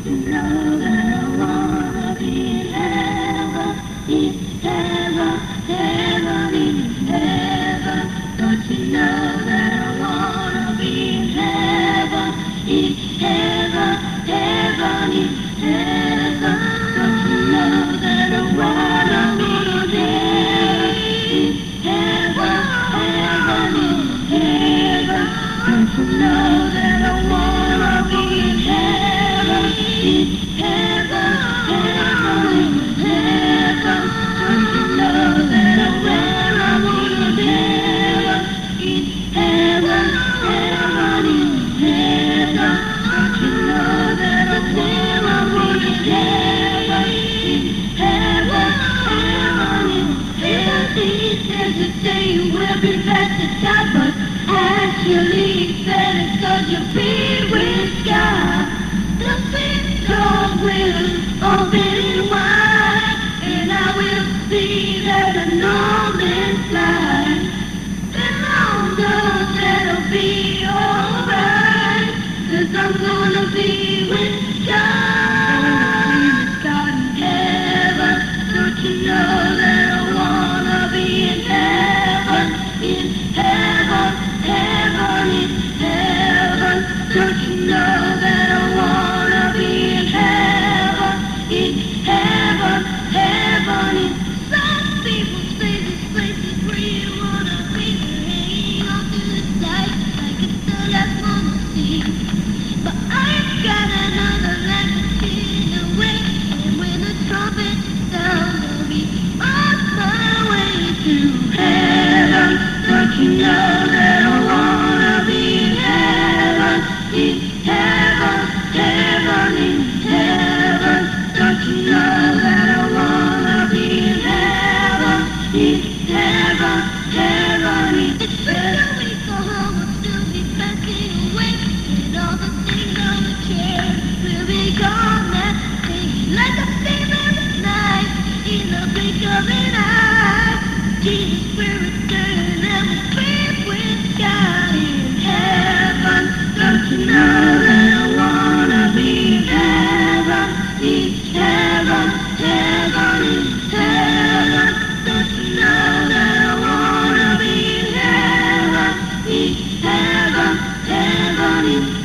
you know that I wanna be in heaven? In heaven, heaven, in heaven. Don't you know that I wanna be in heaven? In heaven, heaven, in heaven. Don't you know that I wanna be in heaven? In heaven, heaven, in heaven. Don't you know that I wanna be in heaven? In heaven, heaven, in heaven. Don't you know that I wanna be in heaven? In heaven, heaven, in heaven. Don't you know that I wanna be in heaven? In heaven, heaven, in heaven. There's a day you will be past the top, but actually it's better 'cause you'll be with God. The victor will open wide, and I will see that the northern flies. And I'll know that'll be alright, 'cause I'm gonna be with God. God in heaven, don't you know that I wanna be in heaven? In heaven, heaven, in heaven. Don't you know that I wanna be in heaven? In heaven, heaven, in some people say this place is where you wanna be. Hanging on to the side like it's the last one to see. But I've got another life that's hidden away, and when the trumpet sounds, I'll be on my way to heaven. Don't you know that I wanna be in heaven? In heaven, heaven, in heaven. Don't you know that I wanna be in heaven? In heaven, heaven, in heaven. It's better we go home, we'll still be passing away, and all the things on the chair will be gone that day, like a thief in the night, in the blink of an eye. Jesus will return and we'll be with God in heaven. Don't you know that I wanna be in heaven? In heaven, heaven, in heaven. Don't you know that I wanna be in heaven? In heaven, heaven, in